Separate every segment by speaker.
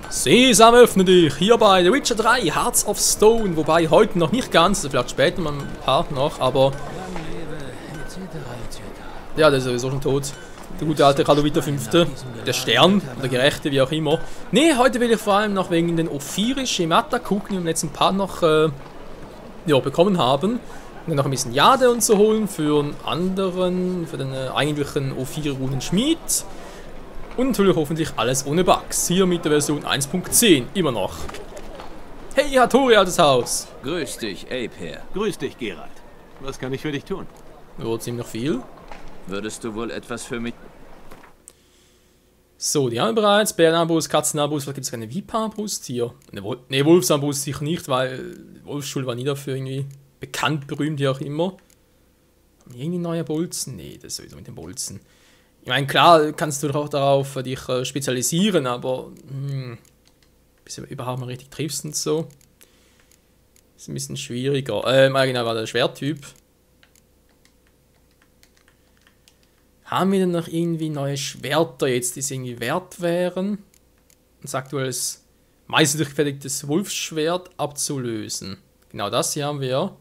Speaker 1: Sesam, öffne dich! Hier bei The Witcher 3, Hearts of Stone. Wobei heute noch nicht ganz, also vielleicht später mal ein paar noch, aber... Ja, der ist sowieso schon tot. Der gute alte Kalovita V. Der Stern, der Gerechte, wie auch immer. Ne, heute will ich vor allem noch wegen den Ophiri Schemata gucken, die wir jetzt ein paar noch ja, bekommen haben. Und dann noch ein bisschen Jade und so holen für einen anderen, für den eigentlichen Ophiri-Runen-Schmied. Und natürlich hoffentlich alles ohne Bugs. Hier mit der Version 1.10 immer noch. Hey Hattori, altes Haus.
Speaker 2: Grüß dich, Ape hier.
Speaker 3: Grüß dich, Geralt. Was kann ich für dich tun?
Speaker 1: Ja, ziemlich viel.
Speaker 2: Würdest du wohl etwas für mich...
Speaker 1: So, die haben wir bereits. Bärenarmbrust, Katzenarmbrust, was gibt es? Keine Viperarmbrust hier? Ne, Wolfsarmbrust sicher nicht, weil Wolfsschule war nie dafür irgendwie bekannt, berühmt, wie auch immer. Haben wir irgendwie neue Bolzen? Ne, das ist sowieso mit den Bolzen. Ich meine, klar kannst du doch auch darauf dich spezialisieren, aber bis du überhaupt mal richtig triffst und so. Ist ein bisschen schwieriger. Genau, war der Schwerttyp. Haben wir denn noch irgendwie neue Schwerter jetzt, die irgendwie wert wären? Ein aktuelles meisterfertigtes Wolfsschwert abzulösen. Genau das hier haben wir.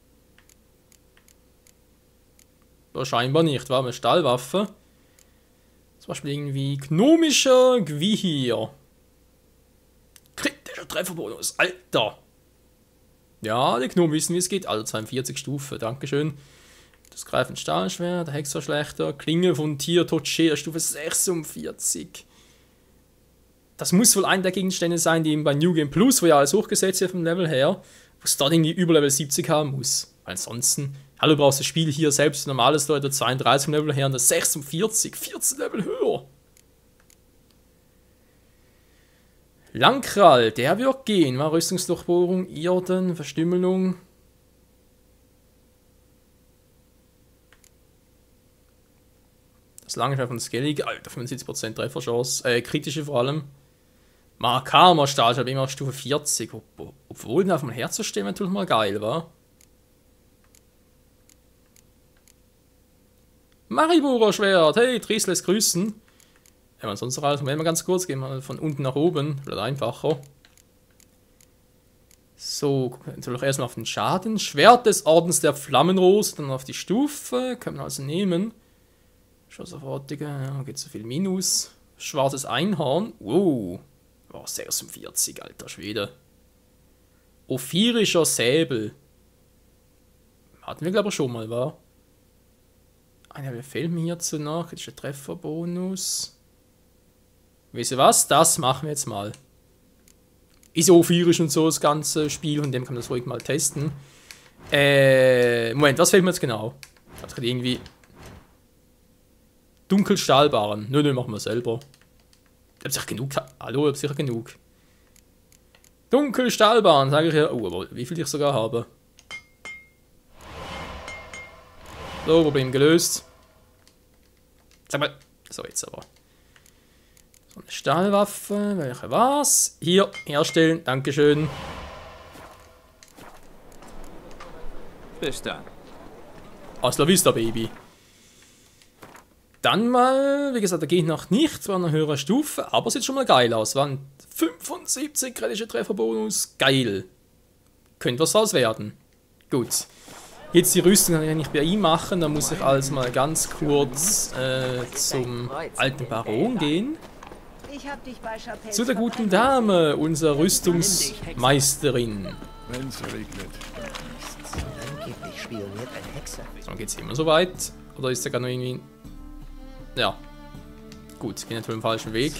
Speaker 1: Aber scheinbar nicht, war eine Stahlwaffe. Zum Beispiel irgendwie gnomischer Gwihir. Kritischer Trefferbonus, Alter! Ja, die Gnomen wissen, wie es geht. Also 42 Stufe, dankeschön. Das greifende Stahlschwert, der Hexerschlechter, Klinge von Tier Totschea, Stufe 46. Das muss wohl einer der Gegenstände sein, die eben bei New Game Plus, wo ja alles hochgesetzt wird vom Level her, wo es dann irgendwie über Level 70 haben muss. Ansonsten, hallo, brauchst das Spiel hier selbst normales Leute 32 vom Level her und das 46, 14 Level höher. Langkrall, der wird gehen. War Rüstungsdurchbohrung, Irden, Verstümmelung. Das Langschwert von Skellig, Alter, 75% Trefferchance, kritische vor allem. Makamer Stahl, ich habe immer auf Stufe 40. Obwohl, auf dem herzustellen, natürlich mal geil, wa? Mariborer Schwert, hey, Triss lässt grüßen. Ja, ansonsten raus, wenn wir ganz kurz gehen, mal von unten nach oben, wird einfacher. So, gucken wir natürlich erstmal auf den Schaden. Schwert des Ordens der Flammenrose, dann auf die Stufe, können wir also nehmen. Schon sofortige, ja, geht so viel Minus. Schwarzes Einhorn, wow. Oh, 46, alter Schwede. Ophirischer Säbel. Hatten wir, glaube ich, schon mal, wa? Einer befehlt mir hierzu noch. Jetzt ist der Trefferbonus. Wisst ihr was? Das machen wir jetzt mal. Ist ja ophirisch und so das ganze Spiel, von dem kann man das ruhig mal testen. Moment, was fehlt mir jetzt genau? Das geht irgendwie. Dunkelstahlbaren. Nö, machen wir selber. Ich hab sicher genug. Hallo, ich hab sicher genug. Dunkelstahlbaren, sage ich ja. Oh, aber wie viel ich sogar habe. So, Problem gelöst. Sag mal. So, jetzt aber. So, eine Stahlwaffe. Welche war's? Hier, herstellen. Dankeschön.
Speaker 2: Bis dann.
Speaker 1: Hasta la vista, Baby. Dann mal, wie gesagt, da gehe ich noch nicht, war eine höhere Stufe, aber sieht schon mal geil aus. Waren 75 kritische Trefferbonus, geil. Könnte was draus werden. Gut. Jetzt die Rüstung kann ich nicht bei ihm machen, da muss ich also mal ganz kurz zum alten Baron gehen. Zu der guten Dame, unserer Rüstungsmeisterin. So, geht's immer so weit? Oder ist der gerade noch irgendwie... Ja. Gut, ich bin natürlich im falschen Weg.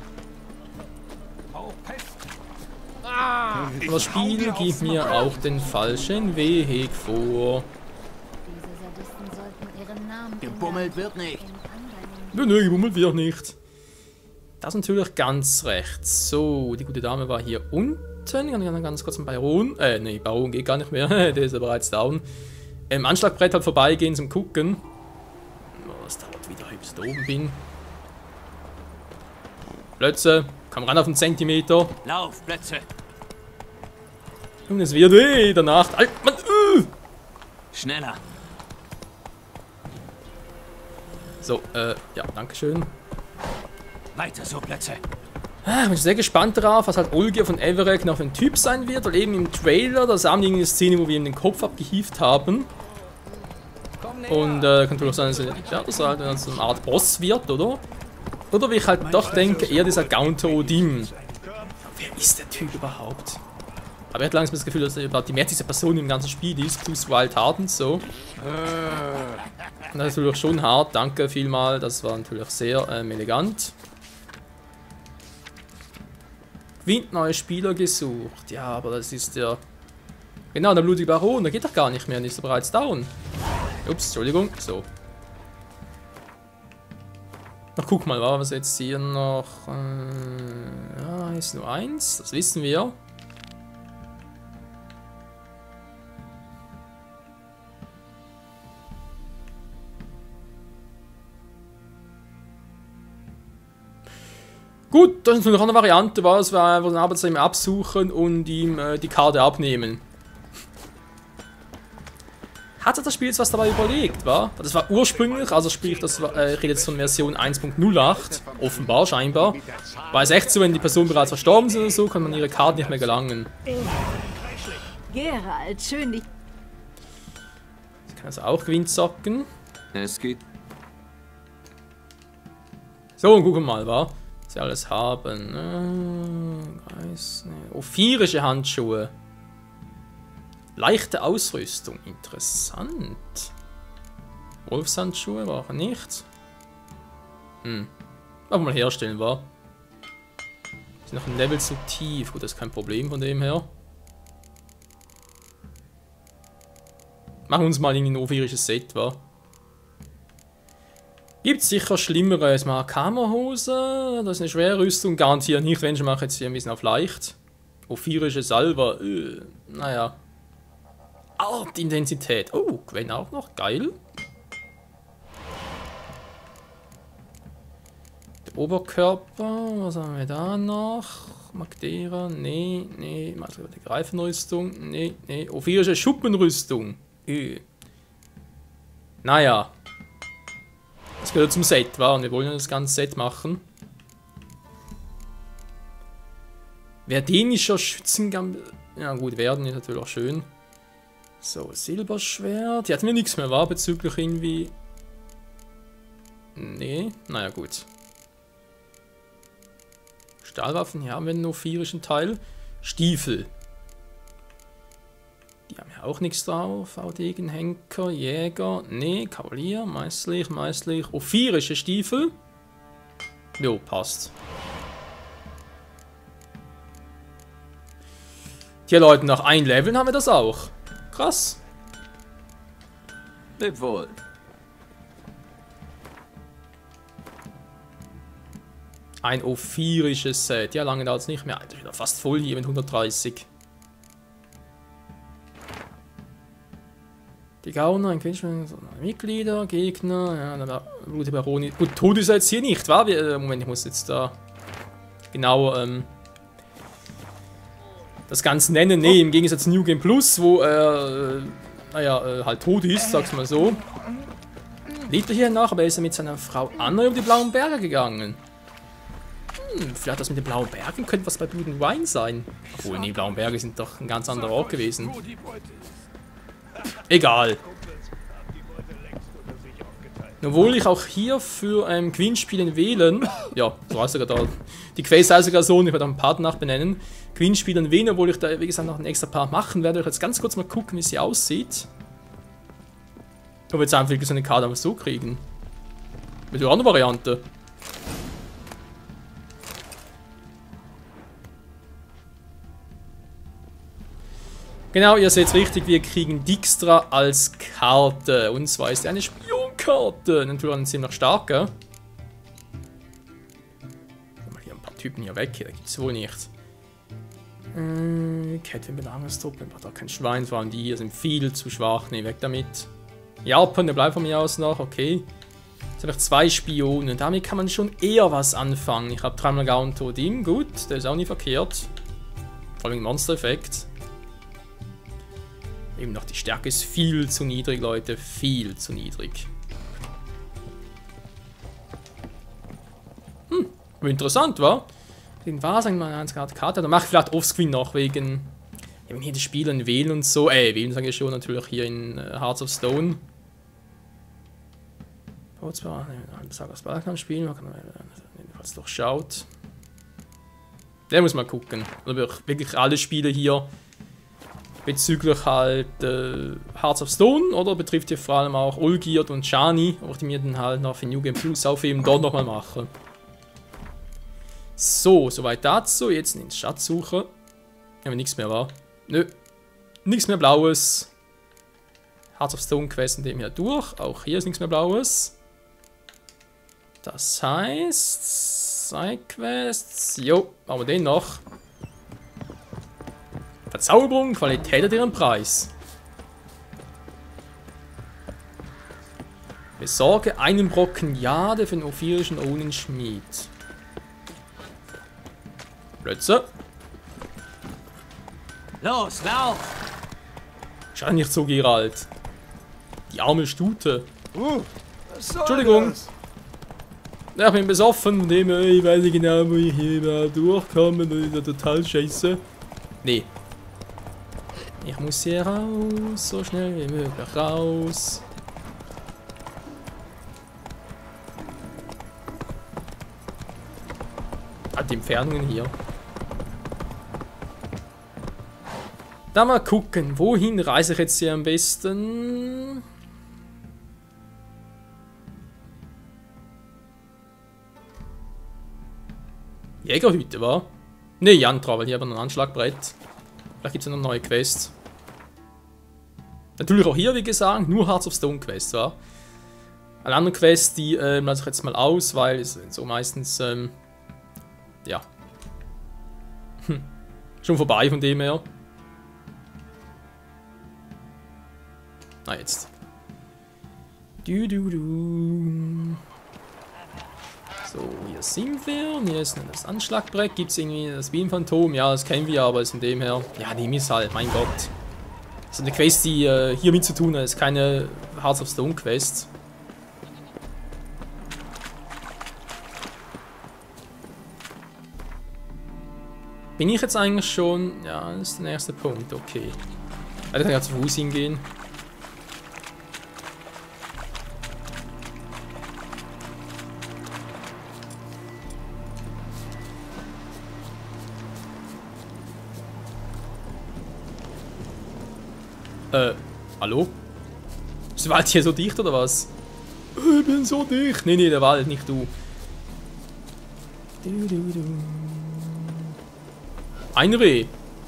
Speaker 1: Aber das Spiel gibt mir auch den falschen Weg vor.
Speaker 3: Gebummelt wird nicht.
Speaker 1: Nö, gebummelt wird nicht. Das ist natürlich ganz rechts. So, die gute Dame war hier unten. Ich kann ganz kurz einen Baron. Nee, Baron geht gar nicht mehr. Der ist ja bereits down. Anschlagbrett halt vorbeigehen zum Gucken. Was dauert wieder, ob ich da oben bin. Plötze, komm ran auf einen Zentimeter.
Speaker 3: Lauf, Plätze.
Speaker 1: Und es wird weh, der Nacht. Alter, Mann,
Speaker 3: Schneller.
Speaker 1: So, ja, dankeschön.
Speaker 3: Weiter so, Plätze.
Speaker 1: Ich bin sehr gespannt darauf, was halt Olgierd von Everec noch für ein Typ sein wird, weil eben im Trailer, da sah man irgendeine Szene, wo wir ihm den Kopf abgehievt haben. Und kann natürlich sein, dass er halt so eine Art Boss wird, oder? Oder wie ich halt doch denke, eher dieser Gaunter Odim. Wer ist der Typ überhaupt? Aber ich hatte langsam das Gefühl, dass er überhaupt die mächtigste Person im ganzen Spiel ist, plus Wild Heart und so. Und das ist natürlich schon hart, danke vielmal, das war natürlich sehr elegant. Gewinnt neue Spieler gesucht. Ja, aber das ist der... Genau, der blutige Baron, der geht doch gar nicht mehr, ist er bereits down. Ups, Entschuldigung, so. Ach, guck mal, was jetzt hier noch... ja, ist nur eins, das wissen wir. Gut, das ist noch eine Variante, war, es war einfach ein Arbeitsleben absuchen und ihm die Karte abnehmen. Hat er das Spiel jetzt was dabei überlegt, wa? Das war ursprünglich, also sprich, das war, ich rede jetzt von Version 1.08, offenbar, scheinbar. War es echt so, wenn die Person bereits verstorben sind oder so, kann man ihre Karte nicht mehr gelangen.
Speaker 4: Geralt, schön dich.
Speaker 1: Ich kann also auch Gewinnzocken.
Speaker 2: Es geht.
Speaker 1: So, gucken wir mal, wa? Sie alles haben. Ophirische Handschuhe. Leichte Ausrüstung. Interessant. Wolfshandschuhe waren nicht. Aber mal herstellen, war. Ist noch ein Level zu tief. Gut, das ist kein Problem von dem her. Machen wir uns mal ein ophirisches Set, war. Gibt sicher Schlimmeres. Mal Kammerhose, das ist eine Schwerrüstung. Garantiert nicht, wenn ich mache jetzt hier ein bisschen auf leicht. Ophirische Salva, naja. Artintensität. Oh, Gwen auch noch, geil. Der Oberkörper, was haben wir da noch? Magdera, nee. Die Greifenrüstung, nee. Ophirische Schuppenrüstung. Naja. Das gehört zum Set, wa? Und wir wollen ja das ganze Set machen. Verdenischer Schützengang. Ja gut, werden ist natürlich auch schön. So, Silberschwert. Die hatten wir nichts mehr, war bezüglich irgendwie. Nee, naja gut. Stahlwaffen, hier haben wir einen ophirischen Teil. Stiefel. Die haben ja auch nichts drauf. Degen, Henker, Jäger. Nee, Kavalier, Meißlich. Ophirische Stiefel. Jo, passt. Hier Leute, nach 1 Leveln haben wir das auch. Krass.
Speaker 2: Leb wohl.
Speaker 1: Ein ophirisches Set. Ja, lange dauert es nicht mehr. Alter, wieder fast voll hier mit 130. Die Gauner, ein Quetschmann, Mitglieder, Gegner, ja, da Blutige Baroni. Gut, Tod ist jetzt hier nicht, wa? Moment, ich muss jetzt da genau das Ganze nennen. Nee, im Gegensatz zu New Game Plus, wo naja, halt tot ist, sag's mal so. Lebt er hier nach, aber er ist ja mit seiner Frau Anna über die Blauen Berge gegangen. Vielleicht das mit den Blauen Bergen könnte was bei Blood and Wine sein. Obwohl, nee, Blauen Berge sind doch ein ganz anderer Ort gewesen. Egal. Obwohl ich auch hier für Gewinnspielen wählen, ja, so heißt sogar da, die Quest heißt sogar so, und ich werde auch einen Part nachbenennen. Gewinnspielen wählen, obwohl ich da, wie gesagt, noch einen extra Part machen werde. Ich jetzt ganz kurz mal gucken, wie sie aussieht. Ob wir jetzt einfach so eine Karte einfach so kriegen. Mit der anderen Variante. Genau, ihr seht es richtig, wir kriegen Dijkstra als Karte. Und zwar ist eine Spionkarte. Natürlich eine ziemlich starke. Mal hier ein paar Typen hier weg, hier gibt es wohl nicht. Kettwin Belangungstruppe, da kein Schwein, vor allem die hier sind viel zu schwach. Ne, weg damit. Japan, der bleibt von mir aus noch, okay. Jetzt habe ich 2 Spionen, damit kann man schon eher was anfangen. Ich habe 3-mal Gaunter Odim, gut, der ist auch nie verkehrt. Vor allem Monster-Effekt. Eben noch, die Stärke ist viel zu niedrig, Leute, viel zu niedrig. Interessant, wa? Den Wahrsagen mal eine Karte. Dann mach ich vielleicht Offscreen noch wegen. Ja, wenn hier die Spieler wählen und so. Wählen sage ich schon natürlich hier in Hearts of Stone. Zwar Sagas Balkan spielen, man kann jedenfalls durchschaut. Der muss mal gucken. Oder wirklich alle Spiele hier bezüglich halt Hearts of Stone oder betrifft hier vor allem auch Olgierd und Shani, ob ich mir dann halt noch für New Game Plus aufheben dort nochmal mache. So, soweit dazu. Jetzt ins Schatzsuche. Wenn nichts mehr war. Nö. Nichts mehr Blaues. Hearts of Stone Quest in dem hier durch. Auch hier ist nichts mehr Blaues. Das heißt, Sidequests, jo, aber den noch. Verzauberung, Qualität hat ihren Preis. Besorge einen Brocken Jade für den ophirischen Ohnenschmied. Blötze.
Speaker 3: Los, lauf!
Speaker 1: Schau nicht so, Geralt. Die arme Stute.
Speaker 3: Was soll
Speaker 1: Entschuldigung.
Speaker 3: das?
Speaker 1: Ja, ich bin besoffen, von dem ich weiß nicht genau, wo ich hier mal durchkomme und ist ja total scheiße. Nee. Ich muss hier raus, so schnell wie möglich raus. Ah, die Entfernungen hier. Da mal gucken, wohin reise ich jetzt hier am besten? Jägerhütte, war? Ne, Jantra, weil hier haben wir ein Anschlagbrett. Vielleicht gibt es ja noch eine neue Quest. Natürlich auch hier, wie gesagt, nur Hearts of Stone Quest, war. Eine andere Quest, die lasse ich jetzt mal aus, weil es so meistens, ja. Schon vorbei von dem her. Na jetzt. So, hier sind wir. Und hier ist das Anschlagbrett. Gibt es irgendwie das Bienenphantom? Ja, das kennen wir, aber ist von dem her. Ja, nehm es halt, mein Gott. Das ist eine Quest, die hier mit zu tun hat. Das ist keine Hearts of Stone Quest. Bin ich jetzt eigentlich schon. Ja, das ist der nächste Punkt, okay. Da kann ich ja zu Fuß hingehen. Hallo? Ist der Wald hier so dicht oder was? Ich bin so dicht. Nee, der Wald, nicht du. Ein Reh.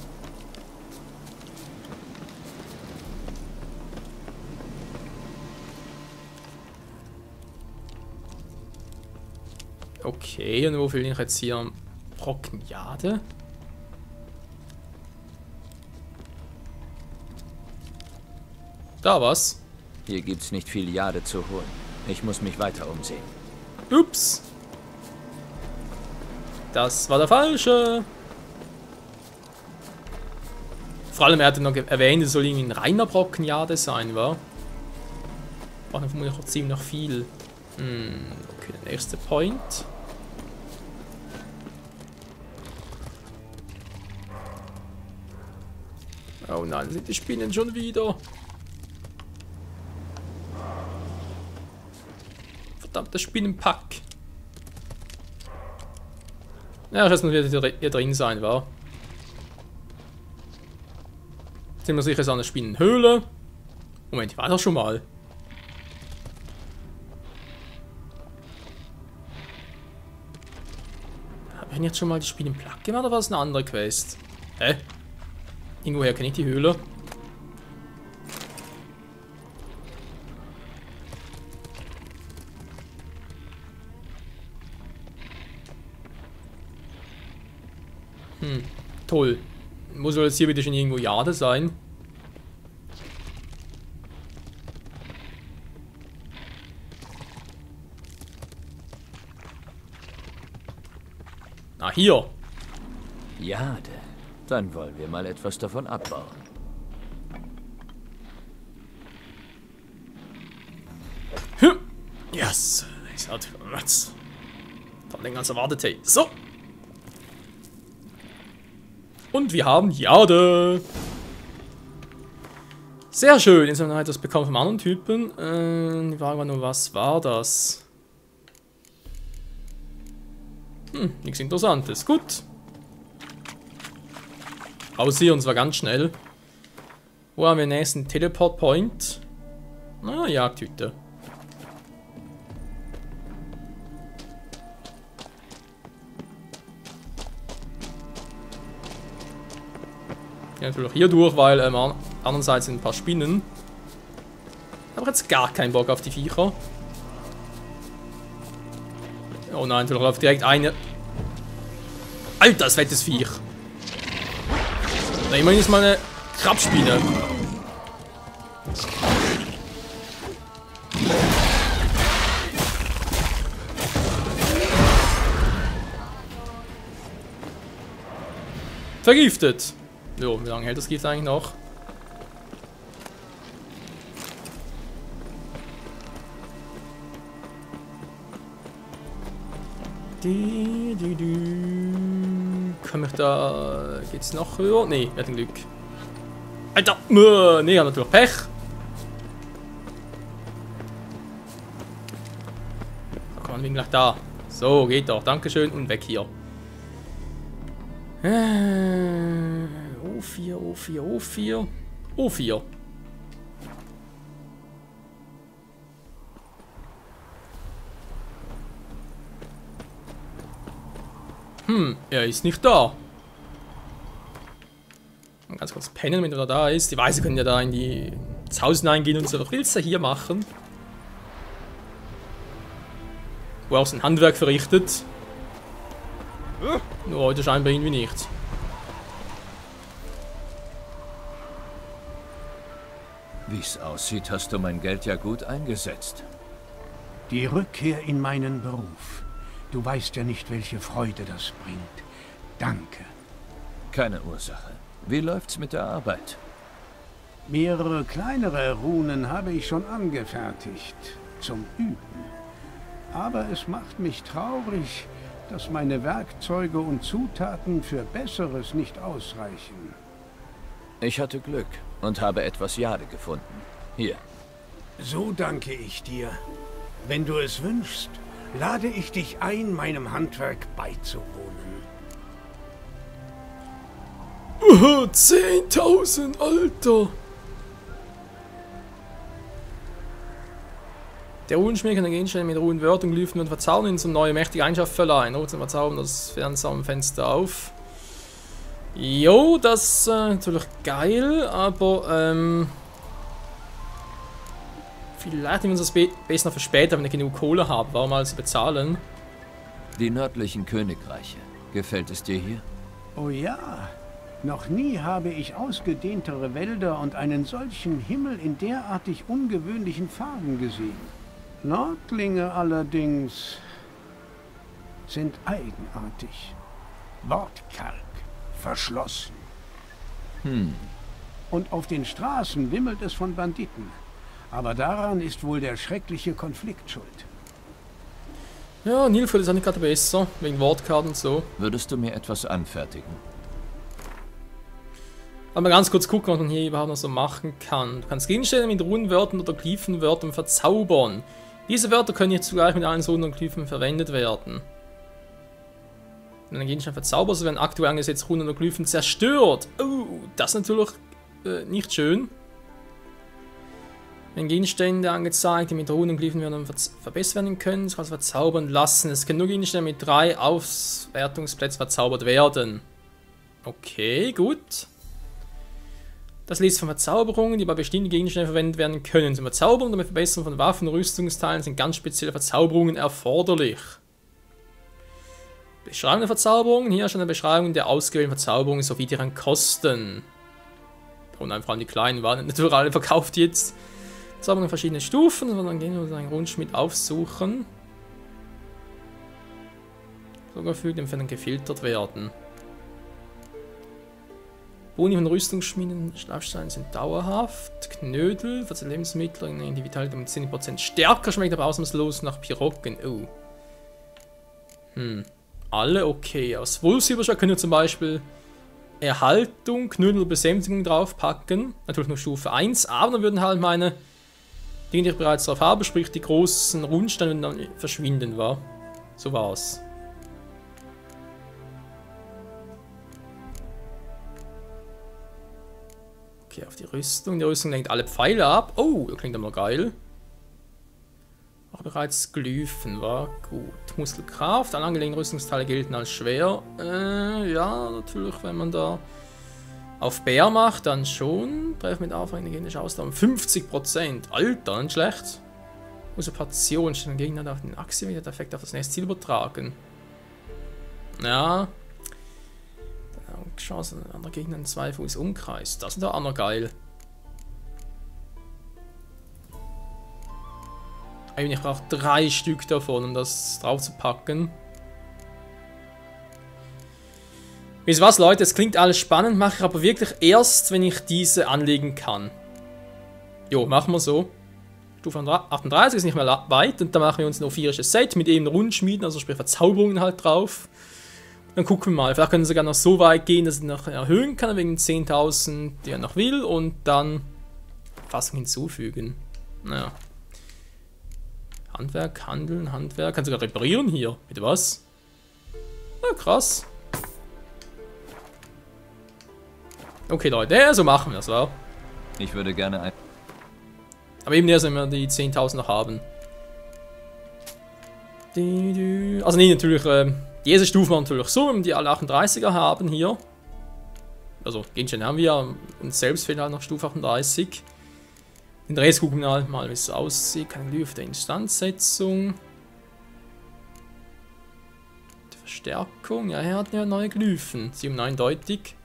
Speaker 1: Okay, und wo will ich jetzt hier? Brockenjade? Da was?
Speaker 2: Hier gibt's nicht viel Jade zu holen. Ich muss mich weiter umsehen.
Speaker 1: Ups. Das war der falsche. Vor allem, er hatte noch erwähnt, es soll irgendwie ein reiner Brockenjade sein, wa? War dann vermutlich auch ziemlich viel. Okay, der nächste Point. Oh nein, sind die Spinnen schon wieder. Verdammter Spinnenpack. Ja, das muss wieder hier drin sein, wa? Sind wir sicher so eine Spinnenhöhle? Moment, ich war doch schon mal. Habe ich jetzt schon mal die Spinnenplack gemacht oder war das eine andere Quest? Hä? Irgendwoher kenne ich die Höhle. Toll. Muss wohl jetzt hier wieder schon irgendwo Jade sein. Ah, hier.
Speaker 2: Jade. Dann wollen wir mal etwas davon abbauen.
Speaker 1: Yes. Ich hatte was. Länger als erwartet, hey. So. Und wir haben Jade. Sehr schön. Jetzt haben wir etwas bekommen vom anderen Typen. Die Frage war nur, was war das? Nichts Interessantes. Gut. Raus hier, und zwar ganz schnell. Wo haben wir den nächsten Teleport Point? Ah, Jagdhütte. Ja, natürlich hier durch, weil anderen Seite sind ein paar Spinnen. Aber jetzt gar keinen Bock auf die Viecher. Oh nein, natürlich läuft direkt eine. Alter, das fettes Viech. Na, immerhin ist mal eine Krabspinne. Vergiftet. Jo, wie lange hält das Gift eigentlich noch? Kann ich da... Geht's noch höher? Nee, wir hatten Glück. Alter! Nee, hat natürlich Pech. Komm, wir gleich da. So, geht doch. Dankeschön und weg hier. O4, O4, O4. O4. Er ist nicht da. Mal ganz kurz pennen, wenn er da ist. Die Weise können ja da in ins Haus hineingehen und so. Was willst du hier machen? Wo er auch sein Handwerk verrichtet. Nur heute scheinbar irgendwie nicht.
Speaker 2: Wie es aussieht, hast du mein Geld ja gut eingesetzt.
Speaker 4: Die Rückkehr in meinen Beruf. Du weißt ja nicht, welche Freude das bringt. Danke.
Speaker 2: Keine Ursache. Wie läuft's mit der Arbeit?
Speaker 4: Mehrere kleinere Runen habe ich schon angefertigt. Zum Üben. Aber es macht mich traurig, dass meine Werkzeuge und Zutaten für Besseres nicht ausreichen.
Speaker 2: Ich hatte Glück und habe etwas Jade gefunden. Hier.
Speaker 4: So danke ich dir. Wenn du es wünschst, lade ich dich ein, meinem Handwerk beizuwohnen.
Speaker 1: 10.000, Alter! Der Runenschmied kann den Gegenstand mit Runenwörtern, Glyphen und Verzaubern in so neue mächtige Eigenschaft verleihen. Oh, zum Verzaubern das Fernsaumfenster auf. Jo, das ist natürlich geil, aber vielleicht nehmen wir uns das besser noch für später, wenn wir genug Kohle haben. Warum mal sie bezahlen?
Speaker 2: Die nördlichen Königreiche. Gefällt es dir hier?
Speaker 4: Oh ja. Noch nie habe ich ausgedehntere Wälder und einen solchen Himmel in derartig ungewöhnlichen Farben gesehen. Nordlinge allerdings sind eigenartig. Wortkarg, verschlossen. Und auf den Straßen wimmelt es von Banditen. Aber daran ist wohl der schreckliche Konflikt schuld.
Speaker 1: Ja, Nilfgaard ist auch nicht gerade besser, wegen Wortkarten und so.
Speaker 2: Würdest du mir etwas anfertigen?
Speaker 1: Aber mal ganz kurz gucken, was man hier überhaupt noch so machen kann. Du kannst Gegenstände mit Runenwörtern oder Glyphenwörtern verzaubern. Diese Wörter können jetzt zugleich mit allen Runen und Glyphen verwendet werden. Wenn ein Gegenstand verzaubert, so werden aktuell angesetzte Runen oder Glyphen zerstört. Oh, das ist natürlich nicht schön. Wenn Gegenstände angezeigt, die mit Runen und Glyphen verbessert werden können, so kann es verzaubern lassen. Es können nur Gegenstände mit 3 Auswertungsplätzen verzaubert werden. Okay, gut. Das liest von Verzauberungen, die bei bestimmten Gegenständen verwendet werden können. Zum Verzaubern und der Verbesserung von Waffen und Rüstungsteilen sind ganz spezielle Verzauberungen erforderlich. Beschreibung der Verzauberungen. Hier ist eine Beschreibung der ausgewählten Verzauberungen sowie deren Kosten. Und einfach an die kleinen waren natürlich alle verkauft jetzt. Verzauberungen in verschiedenen Stufen. Und dann gehen wir einen Rundschmied aufsuchen. Sogar für den Fällen gefiltert werden. Boni von Rüstungsschmieden, Schlafsteine sind dauerhaft. Knödel, für Lebensmittel, die Vitalität um 10% stärker, schmeckt aber ausnahmslos nach Pirocken. Oh. Alle okay. Aus Wolfssilberschlag können wir zum Beispiel Erhaltung, Knüppel oder Besänftigung draufpacken. Natürlich nur Stufe 1, aber dann würden halt meine Dinge, die ich bereits drauf habe, sprich die großen Rundsteine, dann verschwinden, war. So war's. Okay, auf die Rüstung. Die Rüstung lenkt alle Pfeile ab. Oh, das klingt aber geil. Auch bereits Glyphen, war gut. Muskelkraft, angelegene Rüstungsteile gelten als schwer. Ja, natürlich, wenn man da auf Bär macht, dann schon. Treffen mit aufregender gegnerischer Ausdauer. 50%. Alter, nicht schlecht. Usurpation, stellen Gegner auf den Achse wieder Effekt auf das nächste Ziel übertragen. Ja. Chance, andere Gegner in 2 Fuß Umkreis. Das sind doch auch noch geil. Ich brauche 3 Stück davon, um das drauf zu packen. Wisst ihr was, Leute? Es klingt alles spannend, mache ich aber wirklich erst, wenn ich diese anlegen kann. Jo, machen wir so. Stufe 38 ist nicht mehr weit und dann machen wir uns ein ophirisches Set mit eben Rundschmieden, also sprich Verzauberungen halt drauf. Dann gucken wir mal, vielleicht können sie sogar noch so weit gehen, dass ich noch erhöhen kann, wegen 10.000, die er noch will, und dann Fassung hinzufügen. Naja. Handwerk, Handeln, Handwerk. Kann sogar reparieren hier. Bitte was? Ja, krass. Okay, Leute, ja, so machen wir es, wa?
Speaker 2: Ich würde gerne ein...
Speaker 1: Aber eben erst, wenn wir die 10.000 noch haben. Also nee, natürlich, die erste Stufe machen wir natürlich so, wenn wir die alle 38er haben hier. Also, Gegenstände haben wir, uns selbst fehlt halt noch Stufe 38. Den Rest gucken wir halt mal, wie es aussieht. Keine Glyph der Instandsetzung. Die Verstärkung, ja, er hat ja neue Glyphen. 7 eindeutig.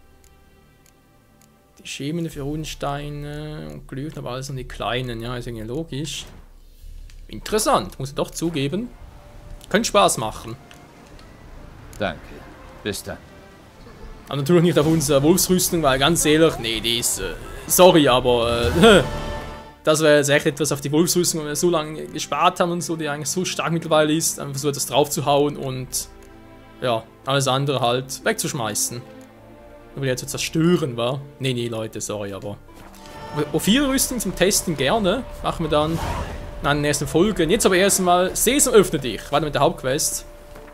Speaker 1: Die Schemen für Runensteine und Glyphen, aber alles nur die kleinen, ja, ist irgendwie logisch. Interessant, muss ich doch zugeben. Könnte Spaß machen.
Speaker 2: Danke. Bis dann.
Speaker 1: Aber natürlich nicht auf unsere Wolfsrüstung, weil ganz ehrlich, nee, die ist, sorry, aber, das wäre jetzt echt etwas auf die Wolfsrüstung, wenn wir so lange gespart haben und so, die eigentlich so stark mittlerweile ist, einfach so etwas drauf zu hauen und, ja, alles andere halt wegzuschmeißen. Nur weil jetzt zu zerstören war. Nee, nee, Leute, sorry, aber. Ophir-Rüstung zum Testen gerne. Machen wir dann in den nächsten Folgen. Jetzt aber erstmal, Sesam, öffne dich. Weiter mit der Hauptquest.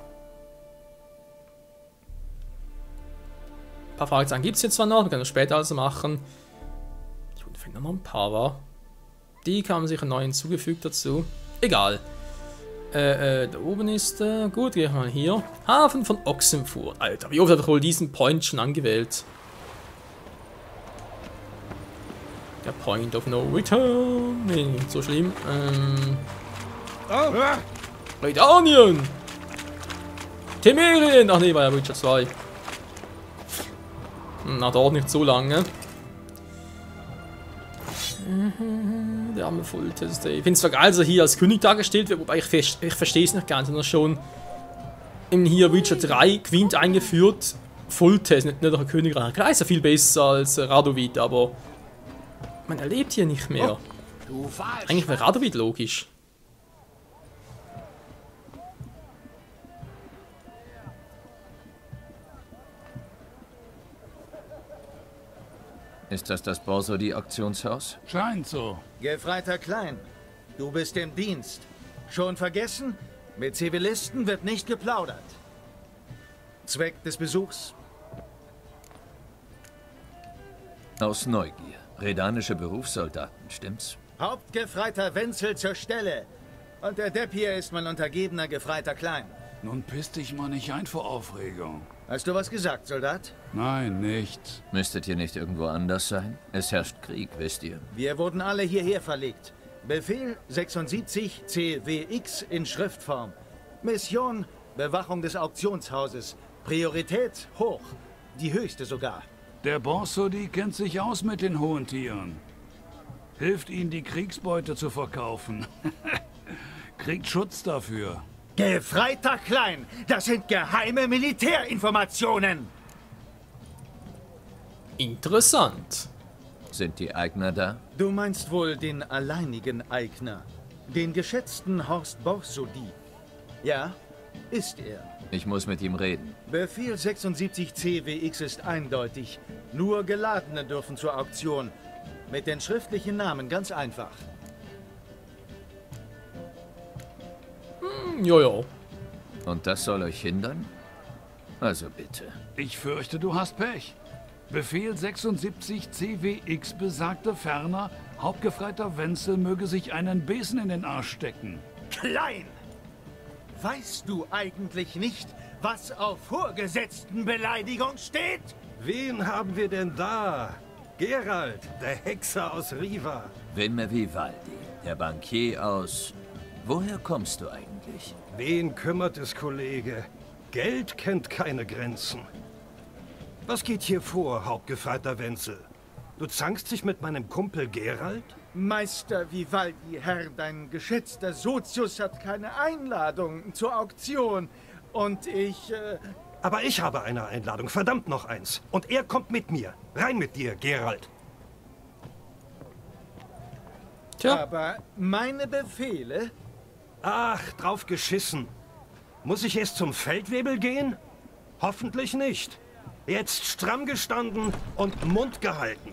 Speaker 1: Ein paar Fragezeichen gibt es jetzt zwar noch, wir können das später also machen. Hier unten fehlen noch ein paar, wa? Die haben sicher neu hinzugefügt dazu. Egal. Da oben ist, gut, gehen wir mal hier. Hafen von Ochsenfurt. Alter, wie oft habe ich wohl diesen Point schon angewählt? Der Point of No Return. Nee, nicht so schlimm. Britannien! Temerien! Ach nee, war ja Witcher 2. Na, dauert nicht so lange. Der arme Fulltest. Ich finde es zwar geil, dass er hier als König dargestellt wird, wobei ich verstehe es nicht ganz, sondern schon in hier Witcher 3 Quint eingeführt. Fulltest, nicht der Königreich. Klar ist er viel besser als Radovid, aber man erlebt hier nicht mehr. Eigentlich wäre Radovid logisch.
Speaker 2: Ist das Borsodi-Auktionshaus?
Speaker 3: Scheint so.
Speaker 5: Gefreiter Klein, du bist im Dienst. Schon vergessen? Mit Zivilisten wird nicht geplaudert. Zweck des Besuchs?
Speaker 2: Aus Neugier. Redanische Berufssoldaten, stimmt's?
Speaker 5: Hauptgefreiter Wenzel zur Stelle. Und der Depp hier ist mein Untergebener Gefreiter Klein.
Speaker 3: Nun piss dich mal nicht ein vor Aufregung.
Speaker 5: Hast du was gesagt, Soldat?
Speaker 3: Nein, nichts.
Speaker 2: Müsstet ihr nicht irgendwo anders sein? Es herrscht Krieg, wisst ihr.
Speaker 5: Wir wurden alle hierher verlegt. Befehl 76 CWX in Schriftform. Mission Bewachung des Auktionshauses. Priorität hoch. Die höchste sogar.
Speaker 3: Der Borsodi kennt sich aus mit den hohen Tieren. Hilft ihnen, die Kriegsbeute zu verkaufen. Kriegt Schutz dafür.
Speaker 5: Gefreiter Klein, das sind geheime Militärinformationen.
Speaker 1: Interessant.
Speaker 2: Sind die Eigner da?
Speaker 5: Du meinst wohl den alleinigen Eigner, den geschätzten Horst Borsodi. Ja, ist er.
Speaker 2: Ich muss mit ihm reden.
Speaker 5: Befehl 76 CWX ist eindeutig. Nur Geladene dürfen zur Auktion. Mit den schriftlichen Namen ganz einfach.
Speaker 1: Jojo.
Speaker 2: Und das soll euch hindern? Also bitte.
Speaker 3: Ich fürchte, du hast Pech. Befehl 76 CWX besagte ferner, Hauptgefreiter Wenzel möge sich einen Besen in den Arsch stecken.
Speaker 5: Klein! Weißt du eigentlich nicht, was auf Vorgesetztenbeleidigung steht?
Speaker 6: Wen haben wir denn da? Geralt, der Hexer aus Riva.
Speaker 2: Vimme Vivaldi, der Bankier aus... Woher kommst du eigentlich?
Speaker 6: Wen kümmert es, Kollege? Geld kennt keine Grenzen. Was geht hier vor, Hauptgefreiter Wenzel? Du zankst dich mit meinem Kumpel Geralt?
Speaker 5: Meister Vivaldi, Herr, dein geschätzter Sozius hat keine Einladung zur Auktion. Und ich...
Speaker 6: Aber ich habe eine Einladung, verdammt noch eins. Und er kommt mit mir. Rein mit dir, Geralt.
Speaker 1: Tja,
Speaker 5: Aber meine Befehle...
Speaker 6: Ach, drauf geschissen. Muss ich erst zum Feldwebel gehen? Hoffentlich nicht. Jetzt stramm gestanden und Mund gehalten.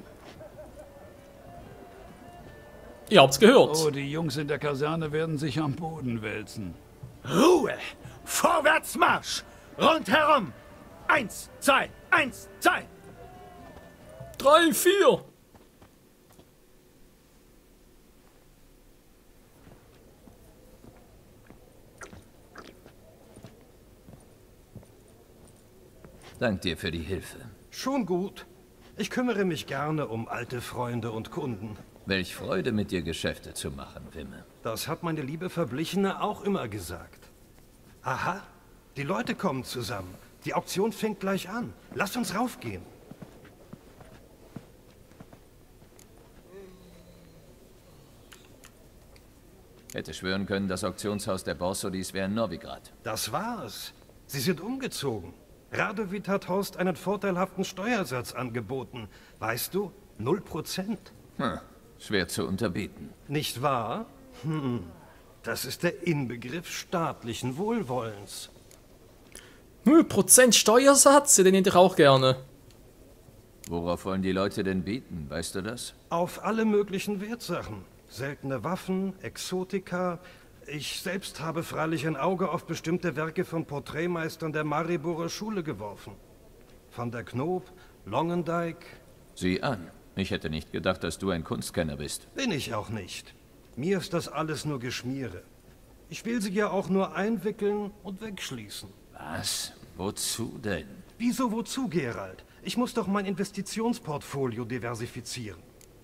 Speaker 1: ihr habt's gehört.
Speaker 3: Oh, die Jungs in der Kaserne werden sich am Boden wälzen.
Speaker 5: Ruhe! Vorwärtsmarsch! Rundherum! 1, 2, 1, 2!
Speaker 1: 3, 4.
Speaker 2: Dank dir für die Hilfe.
Speaker 6: Schon gut. Ich kümmere mich gerne um alte Freunde und Kunden.
Speaker 2: Welch Freude, mit dir Geschäfte zu machen, Vimme.
Speaker 6: Das hat meine liebe Verblichene auch immer gesagt. Aha, die Leute kommen zusammen. Die Auktion fängt gleich an. Lass uns raufgehen.
Speaker 2: Hätte schwören können, das Auktionshaus der Borsodis wäre in Novigrad.
Speaker 6: Das war's. Sie sind umgezogen. Radovid hat Horst einen vorteilhaften Steuersatz angeboten. Weißt du, 0%.
Speaker 2: Schwer zu unterbieten.
Speaker 6: Nicht wahr? Das ist der Inbegriff staatlichen Wohlwollens.
Speaker 1: 0% Steuersatz, den hätte ich auch gerne.
Speaker 2: Worauf wollen die Leute denn bieten, weißt du das?
Speaker 6: Auf alle möglichen Wertsachen. Seltene Waffen, Exotika. Ich selbst habe freilich ein Auge auf bestimmte Werke von Porträtmeistern der Mariborer Schule geworfen. Van der Knoop, Longendijk.
Speaker 2: Sieh an. Ich hätte nicht gedacht, dass du ein Kunstkenner bist.
Speaker 6: Bin ich auch nicht. Mir ist das alles nur Geschmiere. Ich will sie ja auch nur einwickeln und wegschließen.
Speaker 2: Was? Wozu denn?
Speaker 6: Wieso wozu, Geralt? Ich muss doch mein Investitionsportfolio diversifizieren.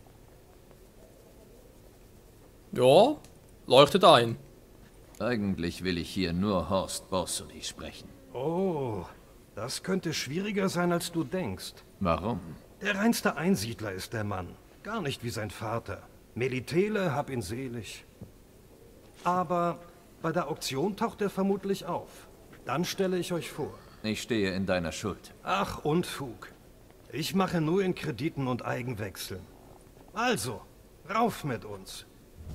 Speaker 1: Ja, leuchtet ein.
Speaker 2: Eigentlich will ich hier nur Horst Borsody sprechen.
Speaker 6: Oh, das könnte schwieriger sein, als du denkst.
Speaker 2: Warum?
Speaker 6: Der reinste Einsiedler ist der Mann. Gar nicht wie sein Vater. Melitele, hab ihn selig. Aber bei der Auktion taucht er vermutlich auf. Dann stelle ich euch vor.
Speaker 2: Ich stehe in deiner Schuld.
Speaker 6: Ach, Unfug. Ich mache nur in Krediten und Eigenwechseln. Also, rauf mit uns.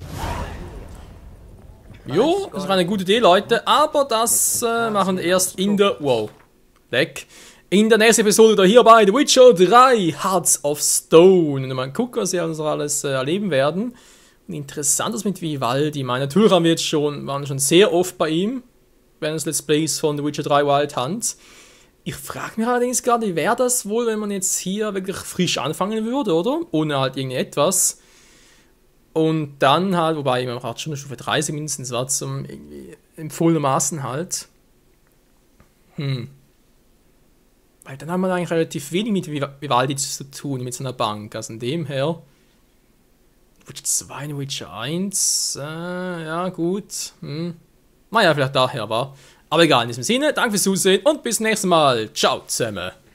Speaker 1: Jo, das war eine gute Idee, Leute, aber das machen wir erst in der... Wow, weg. In der nächsten Episode da hier bei The Witcher 3, Hearts of Stone. Und mal gucken, was wir uns alles erleben werden. Und interessant ist mit Vivaldi. Natürlich waren wir jetzt waren schon sehr oft bei ihm, während des Let's Plays von The Witcher 3 Wild Hunt. Ich frage mich allerdings gerade, wie wäre das wohl, wenn man jetzt hier wirklich frisch anfangen würde, oder? Ohne halt irgendetwas. Und dann halt, wobei man hat schon eine Stufe 30 mindestens war zum irgendwie empfohlenen Maßen halt. Weil dann haben wir eigentlich relativ wenig mit Vivaldi zu tun, mit so einer Bank. Also in dem her. Witcher 2 und Witcher 1. Ja, gut. Naja, vielleicht daher war. Aber egal, in diesem Sinne, danke fürs Zusehen und bis zum nächsten Mal. Ciao zusammen.